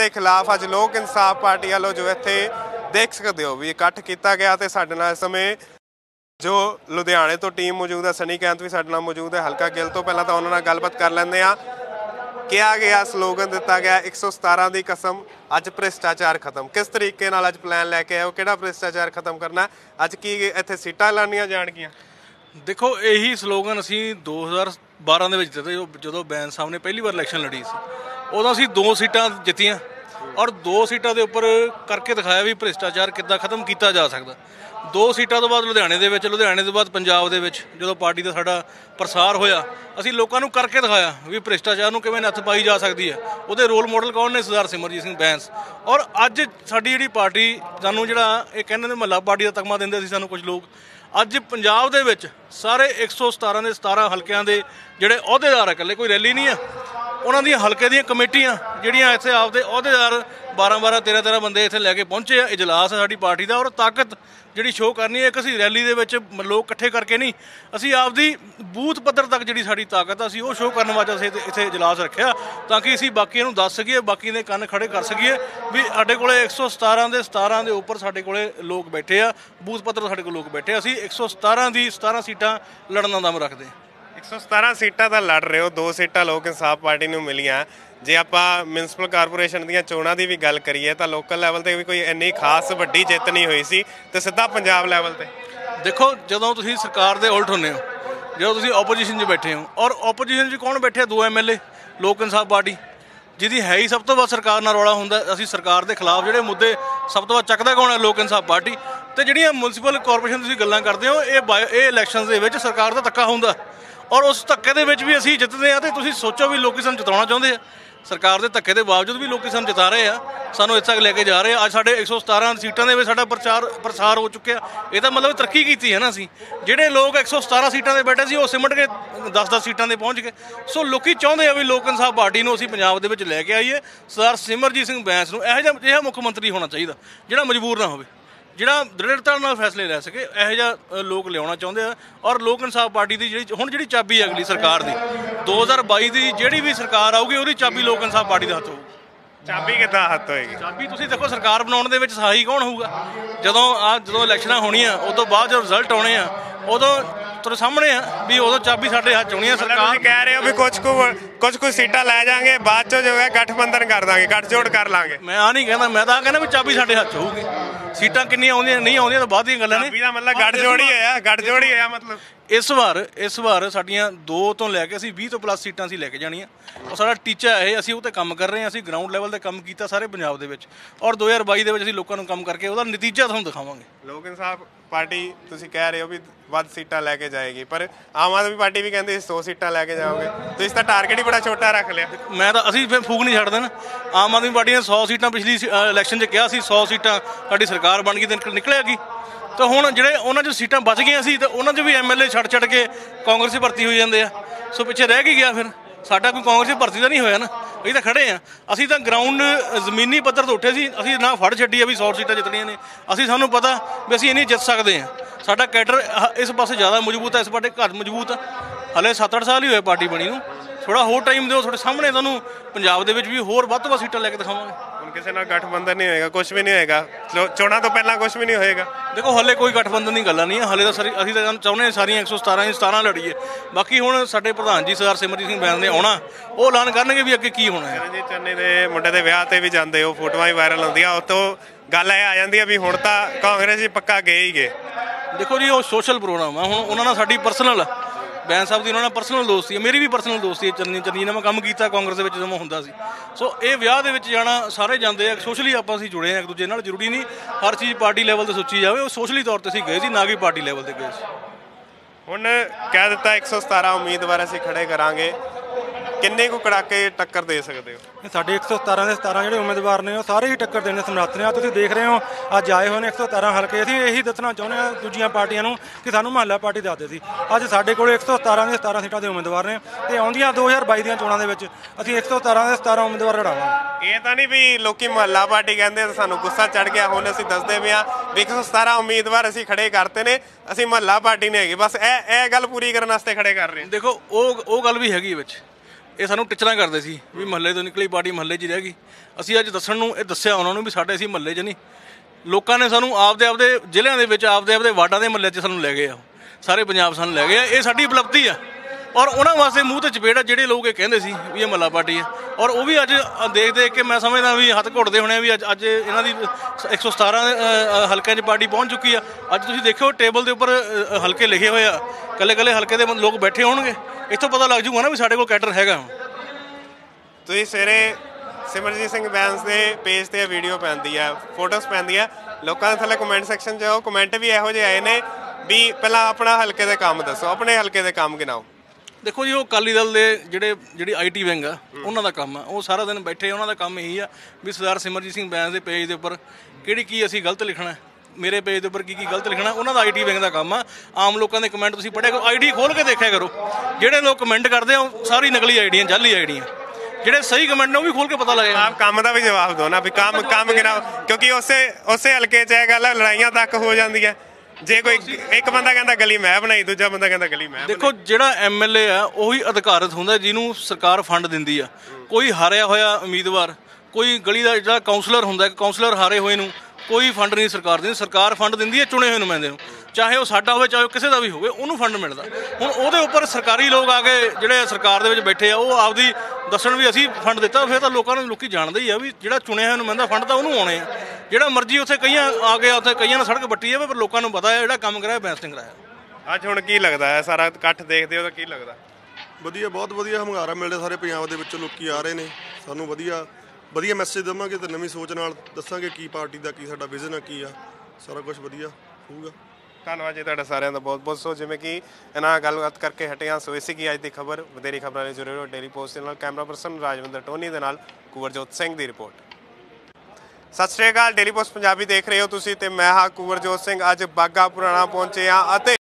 के खिलाफ अज लोक इंसाफ पार्टी वालों जो इत्थे देख सकते हो भी इकट्ठ किया गया। तो साडे नाल इस समय जो लुधियाने तो टीम मौजूद है, सनी कैंथ भी साडे नाल मौजूद है। हल्का गिल तो पहला तो उन्होंने नाल गलबात कर लेंदे आ। कहा गया स्लोगन दिता गया 117 की कसम, अज भ्रिष्टाचार खत्म। किस तरीके नाल अज प्लान लैके आए हो, किहड़ा भ्रिष्टाचार खत्म करना, अज की इत्थे सीटां लानियां जाणगियां? देखो यही स्लोगन असी 2012 ਦੇ ਵਿੱਚ ਦਿੱਤੇ ਜਦੋਂ ਬੈਂਸ ਸਾਹਿਬ ਨੇ ਪਹਿਲੀ ਵਾਰ ਇਲੈਕਸ਼ਨ ਲੜੀ ਸੀ। ਉਦੋਂ ਅਸੀਂ 2 ਸੀਟਾਂ ਜਿੱਤੀਆਂ ਔਰ 2 ਸੀਟਾਂ ਦੇ ਉੱਪਰ ਕਰਕੇ ਦਿਖਾਇਆ ਵੀ ਭ੍ਰਿਸ਼ਟਾਚਾਰ ਕਿੱਦਾਂ ਖਤਮ ਕੀਤਾ ਜਾ ਸਕਦਾ। 2 ਸੀਟਾਂ ਤੋਂ ਬਾਅਦ ਲੁਧਿਆਣੇ ਦੇ ਵਿੱਚ, ਲੁਧਿਆਣੇ ਤੋਂ ਬਾਅਦ ਪੰਜਾਬ ਦੇ ਵਿੱਚ ਜਦੋਂ ਪਾਰਟੀ ਦਾ ਸਾਡਾ ਪ੍ਰਸਾਰ ਹੋਇਆ, ਅਸੀਂ ਲੋਕਾਂ ਨੂੰ ਕਰਕੇ ਦਿਖਾਇਆ ਵੀ ਭ੍ਰਿਸ਼ਟਾਚਾਰ ਨੂੰ ਕਿਵੇਂ ਨੱਥ ਪਾਈ ਜਾ ਸਕਦੀ ਹੈ। ਉਹਦੇ ਰੋਲ ਮਾਡਲ ਕੌਣ ਨੇ? ਸਰਦਾਰ ਸਿਮਰਜੀਤ ਸਿੰਘ ਬੈਂਸ। ਔਰ ਅੱਜ ਸਾਡੀ ਜਿਹੜੀ ਪਾਰਟੀ ਸਾਨੂੰ ਜਿਹੜਾ ਇਹ ਕਹਿੰਦੇ ਨੇ ਮਹੱਲਾ ਪਾਰਟੀ ਦਾ ਤਗਮਾ ਦਿੰਦੇ ਸੀ ਸਾਨੂੰ ਕੁਝ ਲੋਕ, ਅੱਜ ਪੰਜਾਬ ਦੇ ਵਿੱਚ ਸਾਰੇ 117 ਦੇ 17 ਹਲਕਿਆਂ ਦੇ ਜਿਹੜੇ ਅਹੁਦੇਦਾਰ ਆ, ਇਕੱਲੇ ਕੋਈ ਰੈਲੀ ਨਹੀਂ ਆ, ਉਹਨਾਂ ਦੀਆਂ ਹਲਕੇ ਦੀਆਂ ਕਮੇਟੀਆਂ ਜਿਹੜੀਆਂ ਇੱਥੇ ਆਪਦੇ ਅਹੁਦੇਦਾਰ 12-12 13-13 ਬੰਦੇ ਇੱਥੇ ਲੈ ਕੇ ਪਹੁੰਚੇ ਆ। ਇਜਲਾਸ ਹੈ ਸਾਡੀ ਪਾਰਟੀ ਦਾ ਔਰ ਤਾਕਤ ਜਿਹੜੀ ਸ਼ੋਅ ਕਰਨੀ ਹੈ। ਇੱਕ ਅਸੀਂ ਰੈਲੀ ਦੇ ਵਿੱਚ ਲੋਕ ਇਕੱਠੇ ਕਰਕੇ ਨਹੀਂ, ਅਸੀਂ ਆਪਦੀ ਬੂਥ ਪੱਧਰ ਤੱਕ ਜਿਹੜੀ ਸਾਡੀ ਤਾਕਤ ਆ ਅਸੀਂ ਉਹ ਸ਼ੋਅ ਕਰਨ ਵਾਸਤੇ ਅਸੀਂ ਇੱਥੇ ਇਜਲਾਸ ਰੱਖਿਆ ਤਾਂ ਕਿ ਅਸੀਂ ਬਾਕੀਆਂ ਨੂੰ ਦੱਸ ਸਕੀਏ, ਬਾਕੀ ਦੇ ਕੰਨ ਖੜੇ ਕਰ ਸਕੀਏ ਵੀ ਸਾਡੇ ਕੋਲੇ 117 ਦੇ 17 ਦੇ ਉੱਪਰ ਸਾਡੇ ਕੋਲੇ ਲੋਕ ਬੈਠੇ ਆ, ਬੂਥ ਪੱਧਰ ਸਾਡੇ ਕੋਲ ਲੋਕ ਬੈਠੇ। ਅਸੀਂ 117 ਦੀ 17 ਸੀਟਾਂ ਲੜਨ ਦਾ ਦਮ ਰੱਖਦੇ। 117 सीटां ਤਾਂ लड़ रहे हो, 2 सीटां लोक इंसाफ पार्टी ਨੂੰ ਮਿਲੀਆਂ। ਜੇ ਆਪਾਂ ਮਿਊਨਿਸਪਲ ਕਾਰਪੋਰੇਸ਼ਨ ਦੀਆਂ ਚੋਣਾਂ ਦੀ ਵੀ ਗੱਲ ਕਰੀਏ ਤਾਂ ਲੋਕਲ ਲੈਵਲ ਤੇ ਵੀ ਕੋਈ ਇੰਨੀ ਖਾਸ ਵੱਡੀ ਜਿੱਤ ਨਹੀਂ ਹੋਈ ਸੀ, ਤੇ ਸਿੱਧਾ ਪੰਜਾਬ ਲੈਵਲ ਤੇ ਦੇਖੋ ਜਦੋਂ ਤੁਸੀਂ ਸਰਕਾਰ ਦੇ ਉਲਟ ਹੁੰਦੇ ਹੋ, ਜਦੋਂ ਤੁਸੀਂ ਆਪੋਜੀਸ਼ਨ 'ਚ ਬੈਠੇ ਹੋ ਔਰ ਆਪੋਜੀਸ਼ਨ 'ਚ ਕੌਣ ਬੈਠੇ? 2 MLA ਲੋਕ ਇਨਸਾਫ ਪਾਰਟੀ ਜਿਹਦੀ ਹੈ ਹੀ ਸਭ ਤੋਂ ਵੱਧ ਸਰਕਾਰ ਨਾਲ ਰੌਲਾ ਹੁੰਦਾ। ਅਸੀਂ ਸਰਕਾਰ ਦੇ ਖਿਲਾਫ ਜਿਹੜੇ ਮੁੱਦੇ ਸਭ ਤੋਂ ਵੱਧ ਚੱਕਦਾ ਕੌਣ ਹੈ? ਲੋਕ ਇਨਸਾਫ ਪਾਰਟੀ। ਤੇ ਜਿਹੜੀਆਂ ਮਿਊਨਿਸਪਲ ਕਾਰਪੋਰੇਸ਼ਨ ਤੁਸੀਂ ਗੱਲਾਂ ਕਰਦੇ ਹੋ, ਇਹ ਇਲੈਕਸ਼ਨ ਦੇ ਵਿੱਚ ਸਰਕਾਰ ਦਾ ਧੱਕਾ ਹੁੰਦਾ ਔਰ ਉਸ ਧੱਕੇ ਦੇ ਵਿੱਚ ਵੀ ਅਸੀਂ ਜਿੱਤਦੇ ਹਾਂ। ਤੇ ਤੁਸੀਂ ਸੋਚੋ ਵੀ ਲੋਕ ਸਾਨੂੰ ਜਿਤਾਉਣਾ ਚਾਹੁੰਦੇ ਆ, ਸਰਕਾਰ ਦੇ ਧੱਕੇ ਦੇ ਬਾਵਜੂਦ ਵੀ ਲੋਕ ਸਾਨੂੰ ਜਿਤਾ ਰਹੇ ਆ, ਸਾਨੂੰ ਇੱਥੇ ਤੱਕ ਲੈ ਕੇ ਜਾ ਰਹੇ ਆ। ਅੱਜ ਸਾਡੇ 117 ਸੀਟਾਂ ਦੇ ਵਿੱਚ ਸਾਡਾ ਪ੍ਰਸਾਰ ਹੋ ਚੁੱਕਿਆ। ਇਹ ਤਾਂ ਮਤਲਬ ਤਰੱਕੀ ਕੀਤੀ ਹੈ ਨਾ। ਅਸੀਂ ਜਿਹੜੇ ਲੋਕ 117 ਸੀਟਾਂ 'ਤੇ ਬੈਠੇ ਸੀ ਉਹ ਸਿਮਟ ਕੇ 10-10 ਸੀਟਾਂ 'ਤੇ ਪਹੁੰਚ ਗਏ। ਸੋ ਲੋਕੀ ਚਾਹੁੰਦੇ ਆ ਵੀ ਲੋਕ ਇਨਸਾਫ ਪਾਰਟੀ ਨੂੰ ਅਸੀਂ ਪੰਜਾਬ ਦੇ ਵਿੱਚ ਲੈ ਕੇ ਆਈਏ। ਸਰਦਾਰ ਸਿਮਰਜੀਤ ਸਿੰਘ ਬੈਂਸ ਨੂੰ ਇਹੋ ਜਿਹਾ ਮੁੱਖ ਮੰਤਰੀ ਹੋਣਾ ਚਾਹੀਦਾ ਜਿਹੜਾ ਮਜਬੂਰ ਨਾ ਹੋਵੇ, ਜਿਹੜਾ ਦ੍ਰਿੜਤਾ ਨਾਲ ਫੈਸਲੇ ਲੈ ਸਕੇ। ਇਹੋ ਜਿਹਾ ਲੋਕ ਲਿਆਉਣਾ ਚਾਹੁੰਦੇ ਆ। ਔਰ ਲੋਕ ਇਨਸਾਫ ਪਾਰਟੀ ਦੀ ਜਿਹੜੀ ਚਾਬੀ ਅਗਲੀ ਸਰਕਾਰ ਦੀ 2022 ਦੀ ਜਿਹੜੀ ਵੀ ਸਰਕਾਰ ਆਊਗੀ ਉਹਦੀ ਚਾਬੀ ਲੋਕ ਇਨਸਾਫ ਪਾਰਟੀ ਦੇ ਹੱਥ ਹੋਊਗੀ। ਚਾਬੀ ਕਿੱਦਾਂ ਹੱਥ ਹੋਏਗੀ? ਚਾਬੀ ਤੁਸੀਂ ਦੇਖੋ ਸਰਕਾਰ ਬਣਾਉਣ ਦੇ ਵਿੱਚ ਸਹਾਈ ਕੌਣ ਹੋਊਗਾ? ਜਦੋਂ ਇਲੈਕਸ਼ਨਾਂ ਹੋਣੀਆਂ ਉਸ ਤੋਂ ਬਾਅਦ ਜਦੋਂ ਰਿਜ਼ਲਟ ਆਉਣੇ ਆ ਉਦੋਂ ਤੁਹਾਡੇ ਸਾਹਮਣੇ ਆ ਵੀ ਉਦੋਂ ਚਾਬੀ ਸਾਡੇ ਹੱਥ ਹੋਣੀ ਆ। ਸਰਕਾਰ ਕਹਿ ਰਹੇ ਹੋ ਵੀ ਕੁਝ ਸੀਟਾਂ ਲੈ ਜਾਾਂਗੇ, ਬਾਅਦ ਚੋਂ ਜੋ ਹੈ ਗਠਬੰਧਨ ਕਰ ਦਾਂਗੇ, ਗੱਠਜੋੜ ਕਰ ਲਾਂਗੇ। ਮੈਂ ਆ ਨਹੀਂ ਕਹਿੰਦਾ, ਮੈਂ ਤਾਂ ਕਹਿੰਦਾ ਵੀ ਚਾਬੀ ਸਾਡੇ ਹੱਥ ਹੋਊਗੀ। ਸੀਟਾਂ ਕਿੰਨੀਆਂ ਆਉਂਦੀਆਂ ਨਹੀਂ ਆਉਂਦੀਆਂ ਤਾਂ ਬਾਅਦ ਦੀਆਂ ਗੱਲਾਂ ਨੇ। ਚਾਬੀ ਦਾ ਮਤਲਬ ਗੱਠਜੋੜ ਹੀ ਹੋਇਆ ਮਤਲਬ। ਇਸ ਵਾਰ ਸਾਡੀਆਂ 2 ਤੋਂ ਲੈ ਕੇ ਅਸੀਂ 20 ਤੋਂ ਪਲੱਸ ਸੀਟਾਂ ਅਸੀਂ ਲੈ ਕੇ ਜਾਣੀਆਂ। ਉਹ ਸਾਡਾ ਟੀਚਾ ਇਹ, ਅਸੀਂ ਉਹ 'ਤੇ ਕੰਮ ਕਰ ਰਹੇ ਹਾਂ। ਅਸੀਂ ਗਰਾਊਂਡ ਲੈਵਲ 'ਤੇ ਕੰਮ ਕੀਤਾ ਸਾਰੇ ਪੰਜਾਬ ਦੇ ਵਿੱਚ ਔਰ 2022 ਦੇ ਵਿੱਚ ਅਸੀਂ ਲੋਕਾਂ ਨੂੰ ਕੰਮ ਕਰਕੇ ਉਹਦਾ ਨਤੀਜਾ ਤੁਹਾਨੂੰ ਦਿਖਾਵਾਂਗੇ। ਲੋਕ ਇਨਸਾਫ ਪਾਰਟੀ ਤੁਸੀਂ ਕਹਿ ਰਹੇ ਹੋ ਵੀ ਵੱਧ ਸੀਟਾਂ ਲੈ ਕੇ ਜਾਏਗੀ, ਪਰ ਆਮ ਆਦਮੀ ਪਾਰਟੀ ਵੀ ਕਹਿੰਦੇ 100 ਸੀਟਾਂ ਲੈ ਕੇ ਜਾਓਗੇ। ਤੁਸੀਂ ਤਾਂ ਟਾਰਗੇਟ ਹੀ ਬੜਾ ਛੋਟਾ ਰੱਖ ਲਿਆ। ਅਸੀਂ ਫਿਰ ਫੂਕ ਨਹੀਂ ਛੱਡਦੇ ਨਾ। ਆਮ ਆਦਮੀ ਪਾਰਟੀ ਨੇ 100 ਸੀਟਾਂ ਪਿਛਲੀ ਇਲੈਕਸ਼ਨ 'ਚ ਕਿਹਾ ਸੀ, 100 ਸੀਟਾਂ ਸਾਡੀ ਸਰਕਾਰ ਬਣ ਗਈ ਤੇ ਨਿਕਲਿਆ ਕੀ। ਤਾਂ ਹੁਣ ਜਿਹੜੇ ਉਹਨਾਂ 'ਚ ਸੀਟਾਂ ਬਚ ਗਈਆਂ ਸੀ ਤਾਂ ਉਹਨਾਂ 'ਚ ਵੀ MLA ਛੱਡ ਕੇ ਕਾਂਗਰਸੀ ਭਰਤੀ ਹੋਈ ਜਾਂਦੇ ਆ। ਸੋ ਪਿੱਛੇ ਰਹਿ ਕੀ ਗਿਆ ਫਿਰ? ਸਾਡਾ ਕੋਈ ਕਾਂਗਰਸੀ ਭਰਤੀ ਤਾਂ ਨਹੀਂ ਹੋਇਆ ਨਾ। ਅਸੀਂ ਤਾਂ ਖੜੇ ਆ, ਅਸੀਂ ਤਾਂ ਗਰਾਊਂਡ ਜ਼ਮੀਨੀ ਪੱਧਰ ਤੋਂ ਉੱਠੇ ਸੀ। ਅਸੀਂ ਨਾ ਫੜ ਛੱਡੀ ਆ ਵੀ 100 ਸੀਟਾਂ ਜਿੱਤਣੀਆਂ ਨੇ। ਸਾਨੂੰ ਪਤਾ ਵੀ ਅਸੀਂ ਇੰਨੀ ਜਿੱਤ ਸਕਦੇ ਹਾਂ। ਸਾਡਾ ਕੈਡਰ ਇਸ ਪਾਸੇ ਜ਼ਿਆਦਾ ਮਜ਼ਬੂਤ ਹੈ, ਇਸ ਪਾਸੇ ਘੱਟ ਮਜ਼ਬੂਤ ਆ। ਹਲੇ 7-8 ਸਾਲ ਹੀ ਹੋਏ ਪਾਰਟੀ ਬਣੀ ਨੂੰ। ਥੋੜਾ ਹੋਰ ਟਾਈਮ ਦਿਓ, ਤੁਹਾਡੇ ਸਾਹਮਣੇ ਤੁਹਾਨੂੰ ਪੰਜਾਬ ਦੇ ਵਿੱਚ ਵੀ ਹੋਰ ਵੱਧ ਤੋਂ ਵੱਧ ਸੀਟਾਂ ਲੈ ਕੇ ਦਿਖਾਵਾਂਗੇ। ਹੁਣ ਕਿਸੇ ਨਾਲ ਗਠਬੰਧਨ ਨਹੀਂ ਹੋਏਗਾ, ਕੁਝ ਵੀ ਨਹੀਂ ਹੋਏਗਾ, ਚੋਣਾਂ ਤੋਂ ਪਹਿਲਾਂ ਕੁਝ ਵੀ ਨਹੀਂ ਹੋਏਗਾ। ਦੇਖੋ ਹਲੇ ਕੋਈ ਗਠਬੰਧਨ ਦੀ ਗੱਲਾਂ ਨਹੀਂ ਹੈ। ਹਲੇ ਤਾਂ ਅਸੀਂ ਤਾਂ ਚਾਹੁੰਦੇ ਹਾਂ ਸਾਰੀਆਂ 117 ਲੜੀਏ। ਬਾਕੀ ਹੁਣ ਸਾਡੇ ਪ੍ਰਧਾਨ ਜੀ ਸਰਦਾਰ ਸਿਮਰਜੀਤ ਸਿੰਘ ਬੈਂਸ ਨੇ ਆਉਣਾ, ਉਹ ਐਲਾਨ ਕਰਨਗੇ ਵੀ ਅੱਗੇ ਕੀ ਹੋਣਾ ਹੈ। ਜੀ ਚੰਨੀ ਦੇ ਮੁੰਡੇ ਦੇ ਵਿਆਹ ਤੇ ਵੀ ਜਾਂਦੇ ਹੋ, ਫੋਟੋਆਂ ਵੀ ਵਾਇਰਲ ਹੁੰਦੀਆਂ, ਉੱਥੋਂ ਗੱਲ ਇਹ ਆ ਜਾਂਦੀ ਹੈ ਵੀ ਹੁਣ ਤਾਂ ਕਾਂਗਰਸ ਜੀ ਪੱਕਾ ਗਏ ਹੀ ਗਏ। ਦੇਖੋ ਜੀ ਉਹ ਸੋਸ਼ਲ ਪ੍ਰੋਗਰਾਮ ਆ। ਹੁਣ ਉਹਨਾਂ ਨਾਲ ਸਾਡੀ ਪਰਸਨਲ ਬੈਂਸ ਸਾਹਿਬ ਦੀ ਉਹਨਾਂ ਨਾਲ ਪਰਸਨਲ ਦੋਸਤੀ ਹੈ, ਮੇਰੀ ਵੀ ਪਰਸਨਲ ਦੋਸਤੀ ਹੈ। ਚੰਨੀ ਨਾਲ ਮੈਂ ਕੰਮ ਕੀਤਾ ਕਾਂਗਰਸ ਦੇ ਵਿੱਚ ਜਦੋਂ ਹੁੰਦਾ ਸੀ। ਸੋ ਇਹ ਵਿਆਹ ਦੇ ਵਿੱਚ ਜਾਣਾ ਸਾਰੇ ਜਾਂਦੇ ਆ। ਸੋਸ਼ਲੀ ਅਸੀਂ ਜੁੜੇ ਹਾਂ ਇੱਕ ਦੂਜੇ ਨਾਲ। ਜ਼ਰੂਰੀ ਨਹੀਂ ਹਰ ਚੀਜ਼ ਪਾਰਟੀ ਲੈਵਲ 'ਤੇ ਸੋਚੀ ਜਾਵੇ। ਉਹ ਸੋਸ਼ਲੀ ਤੌਰ 'ਤੇ ਅਸੀਂ ਗਏ ਸੀ, ਨਾ ਕਿ ਪਾਰਟੀ ਲੈਵਲ 'ਤੇ ਗਏ ਸੀ। ਹੁਣ ਕਹਿ ਦਿੱਤਾ 117 ਉਮੀਦਵਾਰ ਅਸੀਂ ਖੜੇ ਕਰਾਂਗੇ, ਕਿੰਨੇ ਕੁ ਕੜਾਕੇ ਟੱਕਰ ਦੇ ਸਕਦੇ ਹੋ? ਸਾਡੇ 117 ਦੇ 17 ਜਿਹੜੇ ਉਮੀਦਵਾਰ ਨੇ ਉਹ ਸਾਰੇ ਹੀ ਟੱਕਰ ਦੇਣ ਦੇ ਸਮਰੱਥ ਨੇ। ਤੁਸੀਂ ਦੇਖ ਰਹੇ ਹੋ ਅੱਜ ਆਏ ਹੋਏ ਨੇ 117 ਹਲਕੇ। ਅਸੀਂ ਇਹੀ ਦੱਸਣਾ ਚਾਹੁੰਦੇ ਹਾਂ ਦੂਜੀਆਂ ਪਾਰਟੀਆਂ ਨੂੰ ਕਿ ਸਾਨੂੰ ਮਹੱਲਾ ਪਾਰਟੀ ਦੱਸਦੇ ਸੀ। ਅੱਜ ਸਾਡੇ ਕੋਲ 117 ਦੇ 17 ਸੀਟਾਂ ਦੇ ਉਮੀਦਵਾਰ ਨੇ ਤੇ ਆਉਂਦੀਆਂ 2022 ਦੀਆਂ ਚੋਣਾਂ ਦੇ ਵਿੱਚ ਅਸੀਂ 117 ਦੇ 17 ਉਮੀਦਵਾਰ ਲੜਾਵਾਂਗੇ। ਇਹ ਤਾਂ ਨਹੀਂ ਵੀ ਲੋਕੀ ਮਹੱਲਾ ਪਾਰਟੀ ਕਹਿੰਦੇ ਤਾਂ ਸਾਨੂੰ ਗੁੱਸਾ ਚੜ ਗਿਆ। ਹੁਣ ਅਸੀਂ ਦੱਸਦੇ ਪਏ ਹਾਂ ਵੀ 117 ਉਮੀਦਵਾਰ ਅਸੀਂ ਖੜੇ ਕਰਤੇ ਨੇ, ਅਸੀਂ ਮਹੱਲਾ ਪਾਰਟੀ ਨਹੀਂ ਹੈਗੀ। ਬਸ ਇਹ ਗੱਲ ਪੂਰੀ ਕਰਨ ਵਾਸਤੇ ਖੜੇ ਕਰ ਰਹੇ। ਦੇਖੋ ਉਹ ਗੱਲ ਵੀ ਹੈਗੀ ਵਿੱਚ। ਇਹ ਸਾਨੂੰ ਟਿਚਰਾਂ ਕਰਦੇ ਸੀ ਵੀ ਮਹੱਲੇ ਤੋਂ ਨਿਕਲੀ ਪਾਰਟੀ ਮਹੱਲੇ 'ਚ ਹੀ ਰਹਿ ਗਈ। ਅਸੀਂ ਅੱਜ ਦੱਸਣ ਨੂੰ ਇਹ ਦੱਸਿਆ ਉਹਨਾਂ ਨੂੰ ਵੀ ਸਾਡੇ ਅਸੀਂ ਮਹੱਲੇ 'ਚ ਨਹੀਂ, ਲੋਕਾਂ ਨੇ ਸਾਨੂੰ ਆਪਦੇ ਜ਼ਿਲ੍ਹਿਆਂ ਦੇ ਵਿੱਚ ਆਪਦੇ ਵਾਰਡਾਂ ਦੇ ਮਹੱਲੇ 'ਚ ਸਾਨੂੰ ਲੈ ਗਏ ਆ, ਸਾਰੇ ਪੰਜਾਬ ਸਾਨੂੰ ਲੈ ਗਏ ਆ। ਇਹ ਸਾਡੀ ਉਪਲਬਧੀ ਆ ਔਰ ਉਹਨਾਂ ਵਾਸਤੇ ਮੂੰਹ ਤੇ ਚਪੇੜ ਆ ਜਿਹੜੇ ਲੋਕ ਇਹ ਕਹਿੰਦੇ ਸੀ ਵੀ ਇਹ ਮਹੱਲਾ ਪਾਰਟੀ ਹੈ। ਔਰ ਉਹ ਵੀ ਅੱਜ ਦੇਖ ਕੇ ਮੈਂ ਸਮਝਦਾ ਵੀ ਹੱਥ ਘੁੱਟਦੇ ਹੋਣੇ ਵੀ ਅੱਜ ਇਹਨਾਂ ਦੀ 117 ਹਲਕਿਆਂ 'ਚ ਪਾਰਟੀ ਪਹੁੰਚ ਚੁੱਕੀ ਆ। ਅੱਜ ਤੁਸੀਂ ਦੇਖਿਓ ਟੇਬਲ ਦੇ ਉੱਪਰ ਹਲਕੇ ਲਿਖੇ ਹੋਏ ਆ, ਕੱਲੇ ਹਲਕੇ ਦੇ ਲੋਕ ਬੈਠੇ ਹੋਣਗੇ, ਇੱਥੋਂ ਪਤਾ ਲੱਗ ਜੂਗਾ ਨਾ ਵੀ ਸਾਡੇ ਕੋਲ ਕੈਡਰ ਹੈਗਾ। ਤੁਸੀਂ ਸਵੇਰੇ ਸਿਮਰਜੀਤ ਸਿੰਘ ਬੈਂਸ ਦੇ ਪੇਜ ਤੇ ਵੀਡੀਓ ਪੈਂਦੀ ਆ, ਫੋਟੋਸ ਪੈਂਦੀ ਆ, ਲੋਕਾਂ ਦੇ ਥੱਲੇ ਕਮੈਂਟ ਸੈਕਸ਼ਨ 'ਚ ਉਹ ਕਮੈਂਟ ਵੀ ਇਹੋ ਜਿਹੇ ਆਏ ਨੇ ਵੀ ਪਹਿਲਾਂ ਆਪਣਾ ਹਲਕੇ ਦੇ ਕੰਮ ਦੱਸੋ, ਆਪਣੇ ਹਲਕੇ ਦੇ ਕੰਮ ਗਿਣਾਓ। ਦੇਖੋ ਜੀ, ਉਹ ਅਕਾਲੀ ਦਲ ਦੇ ਜਿਹੜੀ IT ਵਿੰਗ ਆ ਉਹਨਾਂ ਦਾ ਕੰਮ ਆ, ਉਹ ਸਾਰਾ ਦਿਨ ਬੈਠੇ, ਉਹਨਾਂ ਦਾ ਕੰਮ ਇਹੀ ਆ ਵੀ ਸਰਦਾਰ ਸਿਮਰਜੀਤ ਸਿੰਘ ਬੈਂਸ ਦੇ ਪੇਜ ਦੇ ਉੱਪਰ ਕੀ ਅਸੀਂ ਗਲਤ ਲਿਖਣਾ, ਮੇਰੇ ਪੇਜ ਦੇ ਉੱਪਰ ਕੀ ਗਲਤ ਲਿਖਣਾ, ਉਹਨਾਂ ਦਾ IT ਵਿੰਗ ਦਾ ਕੰਮ ਆ। ਆਮ ਲੋਕਾਂ ਦੇ ਕਮੈਂਟ ਤੁਸੀਂ ਪੜ੍ਹਿਆ ਕਰੋ, ID ਖੋਲ ਕੇ ਦੇਖਿਆ ਕਰੋ, ਜਿਹੜੇ ਲੋਕ ਕਮੈਂਟ ਕਰਦੇ ਆ ਉਹ ਸਾਰੀ ਨਕਲੀ ਆਈਡੀਆਂ, ਜਾਲੀ ਆਈਡੀਆਂ, ਜਿਹੜੇ ਸਹੀ ਕਮੈਂਟ ਨੇ ਉਹ ਵੀ ਖੋਲ ਕੇ ਪਤਾ ਲੱਗੇਗਾ। ਆਪ ਕੰਮ ਦਾ ਵੀ ਜਵਾਬ ਦਿਓ ਨਾ ਵੀ ਕੰਮ ਗਿਣਾਓ, ਕਿਉਂਕਿ ਉਸੇ ਹਲਕੇ 'ਚ ਇਹ ਗੱਲ ਹੈ ਲੜਾਈਆਂ ਤੱਕ ਹੋ ਜਾਂਦੀਆਂ। ਜੇ ਕੋਈ ਇੱਕ ਬੰਦਾ ਕਹਿੰਦਾ ਗਲੀ ਮੈਂ ਬਣਾਈ, ਦੂਜਾ ਬੰਦਾ ਕਹਿੰਦਾ ਗਲੀ ਮੈਂ। ਦੇਖੋ, ਜਿਹੜਾ MLA ਆ ਉਹੀ ਅਧਿਕਾਰਤ ਹੁੰਦਾ ਜਿਹਨੂੰ ਸਰਕਾਰ ਫੰਡ ਦਿੰਦੀ ਆ। ਕੋਈ ਹਾਰਿਆ ਹੋਇਆ ਉਮੀਦਵਾਰ, ਕੋਈ ਗਲੀ ਦਾ ਜਿਹੜਾ ਕਾਉਂਸਲਰ ਹੁੰਦਾ, ਕਾਉਂਸਲਰ ਹਾਰੇ ਹੋਏ ਨੂੰ ਕੋਈ ਫੰਡ ਨਹੀਂ ਸਰਕਾਰ ਦਿੰਦੀ, ਸਰਕਾਰ ਫੰਡ ਦਿੰਦੀ ਹੈ ਚੁਣੇ ਹੋਏ ਨੁਮਾਇੰਦੇ ਨੂੰ, ਚਾਹੇ ਉਹ ਸਾਡਾ ਹੋਵੇ ਚਾਹੇ ਕਿਸੇ ਦਾ ਵੀ ਹੋਵੇ, ਉਹਨੂੰ ਫੰਡ ਮਿਲਦਾ। ਹੁਣ ਉਹਦੇ ਉੱਪਰ ਸਰਕਾਰੀ ਲੋਕ ਆ ਕੇ ਜਿਹੜੇ ਸਰਕਾਰ ਦੇ ਵਿੱਚ ਬੈਠੇ ਆ ਉਹ ਆਪਦੀ ਦੱਸਣ ਵੀ ਅਸੀਂ ਫੰਡ ਦਿੱਤਾ, ਫਿਰ ਤਾਂ ਲੋਕੀ ਜਾਣਦੇ ਹੀ ਆ ਵੀ ਜਿਹੜਾ ਚੁਣਿਆ ਹੋਇਆ ਨੁਮਾਇੰਦਾ ਫੰਡ ਤਾਂ ਉਹਨੂੰ ਆਉਣੇ ਆ। ਜਿਹੜਾ ਮਰਜ਼ੀ ਉੱਥੇ ਕਈਆਂ ਆ ਗਿਆ, ਉੱਥੇ ਕਈਆਂ ਨੇ ਸੜਕ ਵੱਟੀ ਆ, ਪਰ ਲੋਕਾਂ ਨੂੰ ਪਤਾ ਹੈ ਜਿਹੜਾ ਕੰਮ ਕਰਾਇਆ ਬੈਂਸ ਨੇ ਕਰਾਇਆ। ਅੱਜ ਹੁਣ ਕੀ ਲੱਗਦਾ ਹੈ, ਸਾਰਾ ਇਕੱਠ ਦੇਖਦੇ ਹੋ ਤਾਂ ਕੀ ਲੱਗਦਾ? ਵਧੀਆ, ਬਹੁਤ ਵਧੀਆ ਹੰਗਾਰਾ ਮਿਲ ਰਿਹਾ, ਸਾਰੇ ਪੰਜਾਬ ਦੇ ਵਿੱਚੋਂ ਲੋਕੀ ਆ ਰਹੇ ਨੇ। ਸਾਨੂੰ ਵਧੀਆ ਮੈਸੇਜ ਦੇਵਾਂਗੇ ਤੇ ਨਵੀਂ ਸੋਚ ਨਾਲ ਦੱਸਾਂਗੇ ਕੀ ਪਾਰਟੀ ਦਾ ਕੀ ਸਾਡਾ ਵਿਜ਼ਨ ਆ, ਕੀ ਆ, ਸਾਰਾ ਕੁਝ ਵਧੀਆ ਹੋਊਗਾ। ਧੰਨਵਾਦ ਜੀ ਤੁਹਾਡਾ ਸਾਰਿਆਂ ਦਾ ਬਹੁਤ। ਸੋ ਜਿਵੇਂ ਕਿ ਇਹਨਾਂ ਨਾਲ ਗੱਲਬਾਤ ਕਰਕੇ ਹਟਿਆ, ਸੋ ਇਸੇ ਕੀ ਅੱਜ ਦੀ ਖਬਰ। ਵਧੇਰੀ ਖਬਰਾਂ ਲਈ ਜੁੜੇ ਰਹੋ ਡੇਲੀ ਪੋਸਟ ਦੇ ਨਾਲ। ਕੈਮਰਾ ਪਰਸਨ ਰਾਜਵਿੰਦਰ ਟੋਨੀ ਦੇ ਨਾਲ ਕੁਵਰਜੋਤ ਸਿੰਘ ਦੀ ਰਿਪੋਰਟ। ਸਤਿ ਸ਼੍ਰੀ ਅਕਾਲ, ਡੇਲੀ ਪੋਸਟ ਪੰਜਾਬੀ ਦੇਖ ਰਹੇ ਹੋ ਤੁਸੀਂ ਤੇ ਮੈਂ ਹਾਂ ਕੁਵਰਜੋਤ ਸਿੰਘ। ਅੱਜ ਬਾਘਾ ਪੁਰਾਣਾ ਪਹੁੰਚੇ ਹਾਂ ਅਤੇ